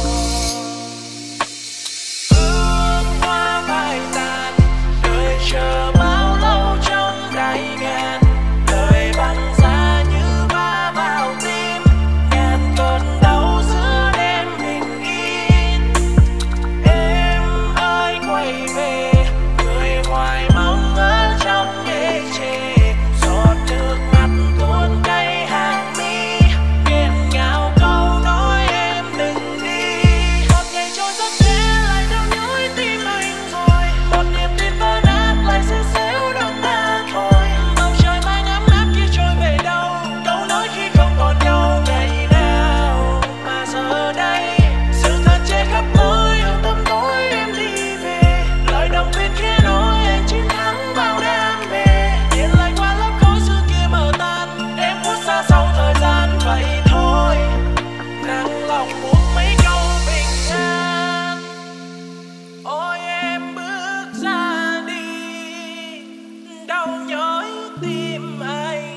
Hương hoa phai tàn, đợi chờ bao lâu trong đại ngàn, lời băng giá như va vào tim, ngàn cơn đau giữa đêm bình yên. Em ơi quay về, người hoài mong ở trong ê chề, giọt nước mắt tuôn cay hàng mi, nghẹn ngào câu nói em đừng đi. Một ngày trôi rất nhẹ lại đau nhói tim anh rồi, một niềm tin vỡ nát lại sẽ xéo đau ta thôi. Bầu trời mai ngắm áp kia trôi về đâu, câu nói khi không còn nhau ngày nào. Mà giờ đây sự thật che khắp môi ở tâm tối em đi về, lời động viên kia nói anh chiến thắng bao đam mê. Nhìn lại qua lớp khói xưa kia mờ tan, em phút xa sau thời gian vậy thôi, nặng lòng muốn mấy câu bình an. Ôi em bước ra đi, đau nhói tim anh,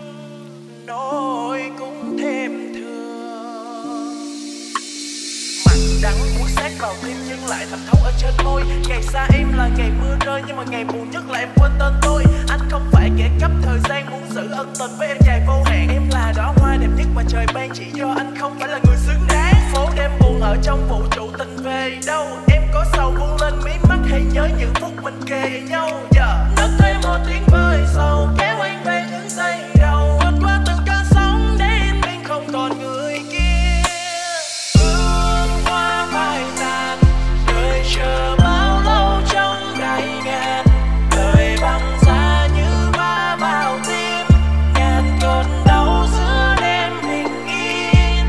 nỗi cũng thêm thương. Mặn đắng muốn xét vào tim nhưng lại thầm thấu ở trên môi. Ngày xa em là ngày mưa rơi, nhưng mà ngày buồn nhất là em quên tên tôi. Anh không phải kẻ cấp thời gian muốn giữ ân tình với em dài vô hạn. Em là đóa hoa đẹp nhất mà trời ban, chỉ do anh không phải là người xứng đáng. Phố đêm buồn ở trong vũ trụ tình về đâu, em có sầu buông lên mí mắt hay nhớ những phút mình kề nhau. Nấc thêm một tiếng vơi sầu kéo anh về những giây đầu, vượt qua từng cơn sóng để em anh không còn người kia. Hương hoa phai tàn, đợi chờ bao lâu trong đại ngàn, lời băng giá như va vào tim, ngàn cơn đau giữa đêm bình yên.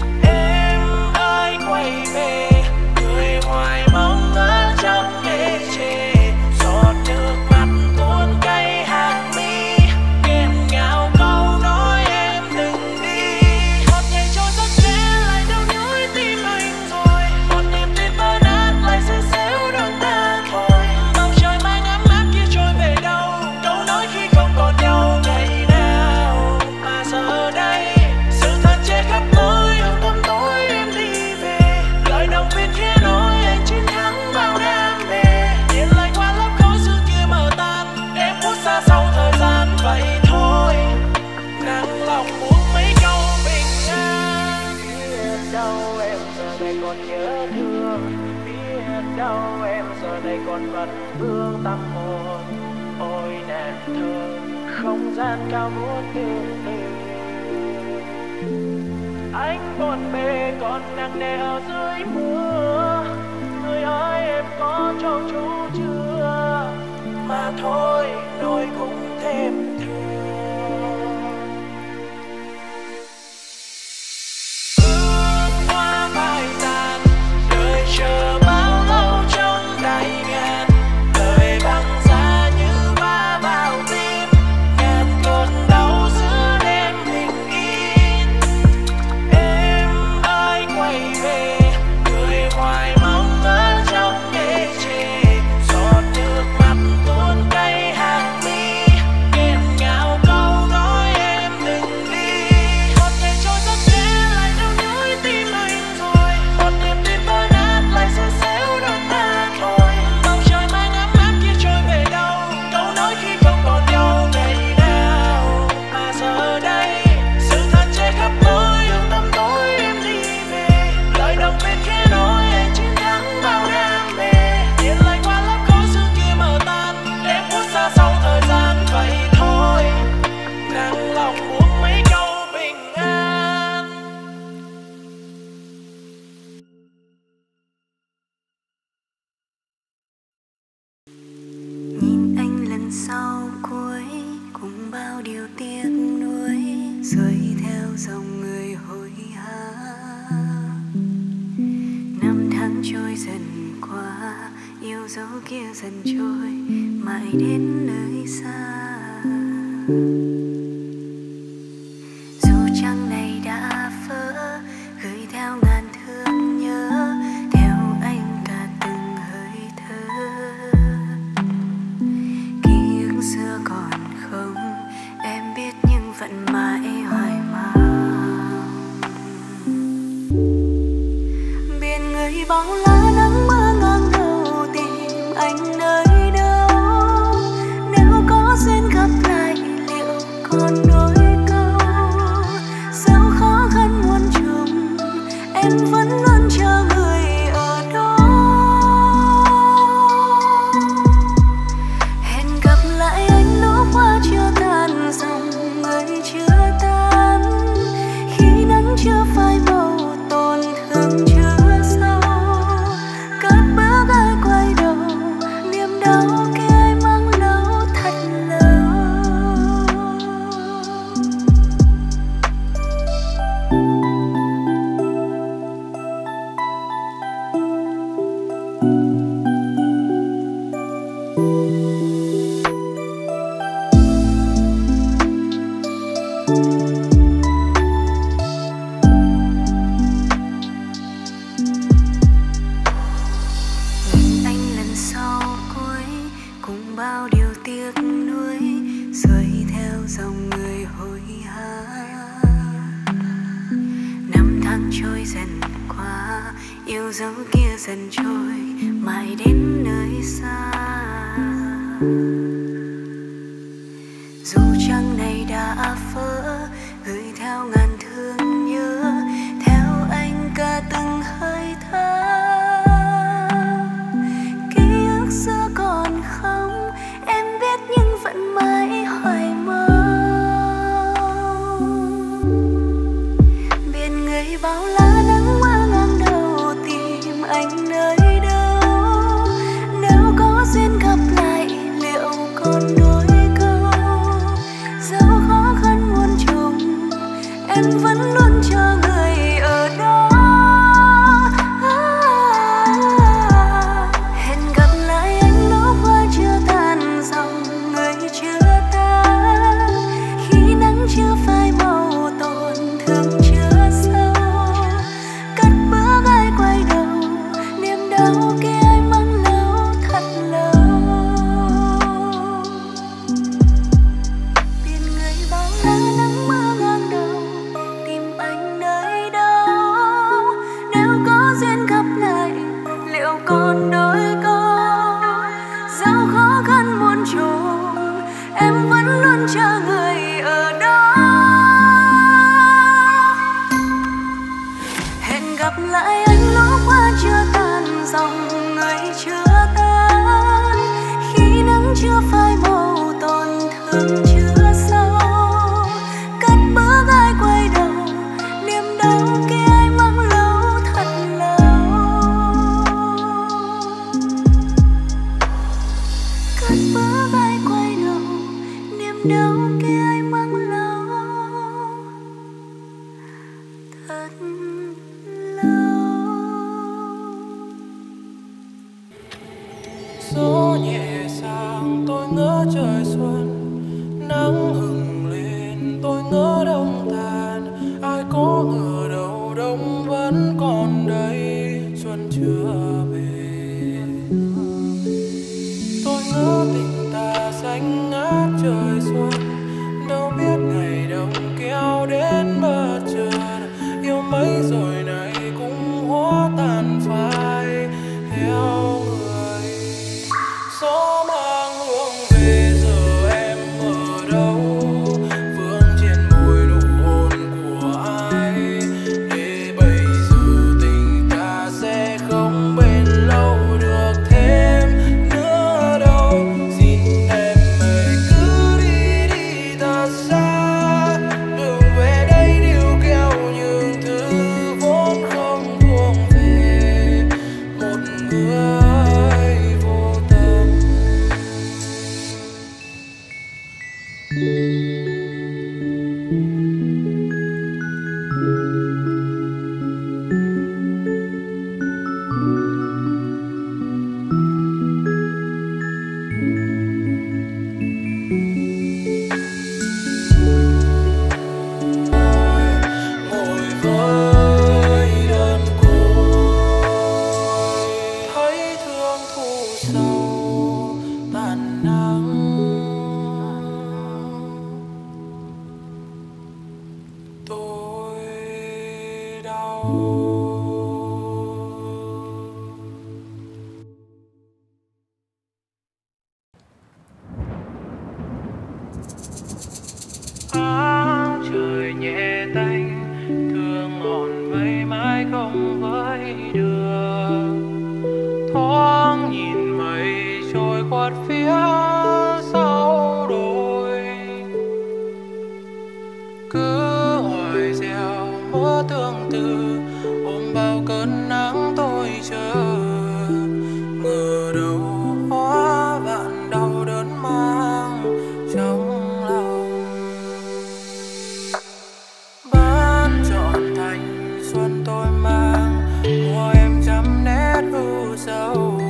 Em ơi quay về, người hoài mong ở trong ê chề, đâu em giờ đây còn vẫn vương tâm hồn. Ôi nàng thơ không gian cao vút tương tư, anh buồn bề còn nặng nề ở dưới mưa. Người ơi em có cho chú chưa, mà thôi nỗi cũng thêm thương. Hương hoa phai tàn, đợi chờ bao lâu trong đại ngàn. Lời băng giá như va vào tim, ngàn cơn đau giữa đêm bình yên. Em ơi quay về, người hoài mong ở trong ê chề. Giọt nước mắt tuôn cay hàng mi, nghẹn ngào câu nói em đừng đi. Một ngày trôi rất dễ lại đau nhói tim anh thôi. Một niềm tin vỡ nát lại sẽ xéo đôi ta thôi. Bầu trời mai ngắm áp kia trôi về đâu, câu nói khi không còn nhau ngày nào. Mà giờ đây sự thật che khắp môi yêu tâm tối em đi về. Lời đồng bên khẽ nói anh chiến thắng bao đam mê. Nhìn lại qua lớp khói sương kia mờ tan, em bước xa sau thời gian vậy thôi. Nặng lòng buông mấy câu bình an. Nhìn anh lần sau cuối cùng bao điều tiếc nuối, rơi theo dòng người hối hả. Năm tháng trôi dần qua, yêu dấu kia dần trôi, mãi đến nơi xa. Dù trăng này đã vỡ, gửi theo ngàn thương nhớ, theo anh cả từng hơi thở. Ký ức xưa còn không, em biết nhưng vẫn mãi hoài mang. Biển người bao la nắng mưa ngang đầu, tìm anh nơi đâu. Nếu có duyên gặp lại liệu còn đôi câu. Dẫu khó khăn muôn trùng, em vẫn luôn chờ người ở đó. Hẹn gặp lại anh lúc hoa chưa tàn, dòng người chưa tan. Khi nắng chưa phai màu, tổn thương chưa sâu. Cất bước ai quay đầu, niềm đau kia ai mang lâu thật lâu. Nhìn anh lần sau cuối cùng bao điều tiếc nuối, rơi theo dòng người hối hả. Năm tháng trôi dần qua, yêu dấu kia dần trôi, mãi đến nơi xa. Dù trăng này đã vỡ, gửi theo ngàn thương nhớ, theo anh cả từng hơi thở. Ký ức xưa còn không, em biết nhưng vẫn mãi hoài mơ. Biển người bao la nắng mưa ngang đầu, tìm anh nơi đâu. Nếu có duyên gặp lại liệu còn đôi câu. Dẫu khó khăn muôn trùng, em vẫn luôn chờ người ở đó. Hẹn gặp lại anh lúc hoa chưa tàn, dòng người chưa tan. Khi nắng chưa phai màu, tổn thương chưa sâu. Cất bước ai quay đầu, niềm đau kia ai mang lâu thật lâu. Biển người bao la nắng mưa ngang đầu, tìm anh nơi đâu. Nếu có duyên gặp lại liệu còn đôi câu. Dẫu khó khăn muôn trùng, em vẫn luôn chờ người ở đó. Hẹn gặp lại anh lúc hoa chưa tàn, dòng người trời xuân nắng hừng lên, tôi ngỡ đông tàn, ai có ngờ đâu đông vẫn còn đây, xuân chưa về. Tôi ngỡ tình ta xanh ngát trời xuân, đâu biết ngày đông kéo đến bất chợt, yêu mấy rồi này cũng hóa tàn phai theo người. Gió mang hương về giờ em ở đâu, vương trên môi nụ hôn của ai, để bây giờ tình ta sẽ không bền lâu được thêm nữa đâu. Xin em hãy cứ đi đi thật xa, đường về đây níu kéo những thứ vốn không thuộc về một người vô tâm. Ngồi với đơn côi, thấy thương thu sầu tàn nắng, tôi đau. Áo trời nhẹ tanh, thương hòn mây mãi không với được. Thoáng nhìn mây trôi khuất phía sau đồi, cứ hoài gieo mơ tương tư, ôm bao cơn nắng tôi chờ, ngờ đâu hóa vạn đau đớn mang trong lòng. Bán trọn thành xuân tôi mang, mùa em chăm nét ưu sầu,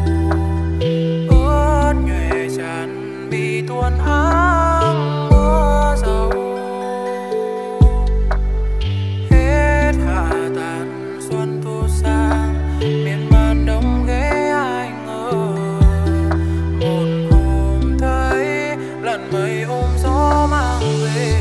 ướt nhuệ tràn bi tuôn áng mưa dầu. Hết hạ tàn xuân thu sang, miền man đông ghé ai ngờ, một hôm thấy làn mây ôm gió mang về.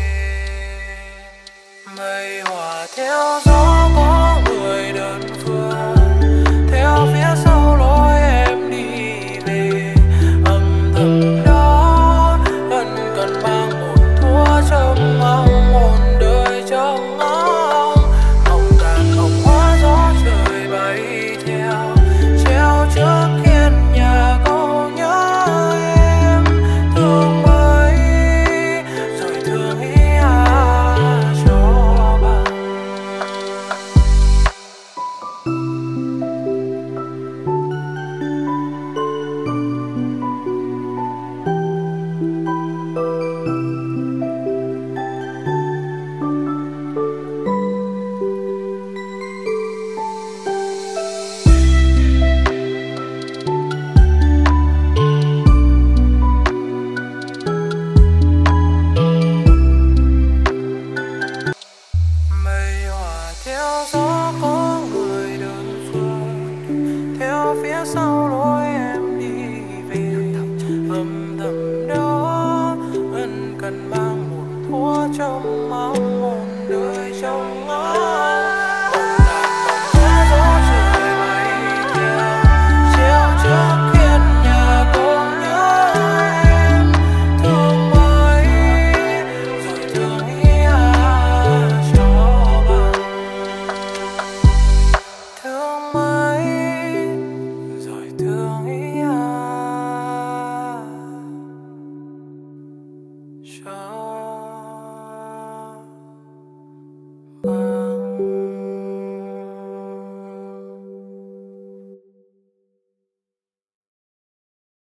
Mây hòa theo gió có người đơn phương, theo phía sau lối em đi về. Âm thầm đó ân cần mang một thua trong mong một đời trong ngóng. Mộng tàn mộng hóa gió trời bay theo, treo trước hiên nhà câu nhớ em. Thương mấy rồi thương ý cho bằng. Mây hòa theo gió có người đơn phương, theo phía sau lối em đi về. Âm thầm đó ân cần mang một thua trong mong một đời trong ngóng. Mộng tàn mộng hóa gió trời bay theo, treo trước hiên nhà câu nhớ em. Thương mấy rồi thương ý cho bằng. Thương mấy rồi thương ý cho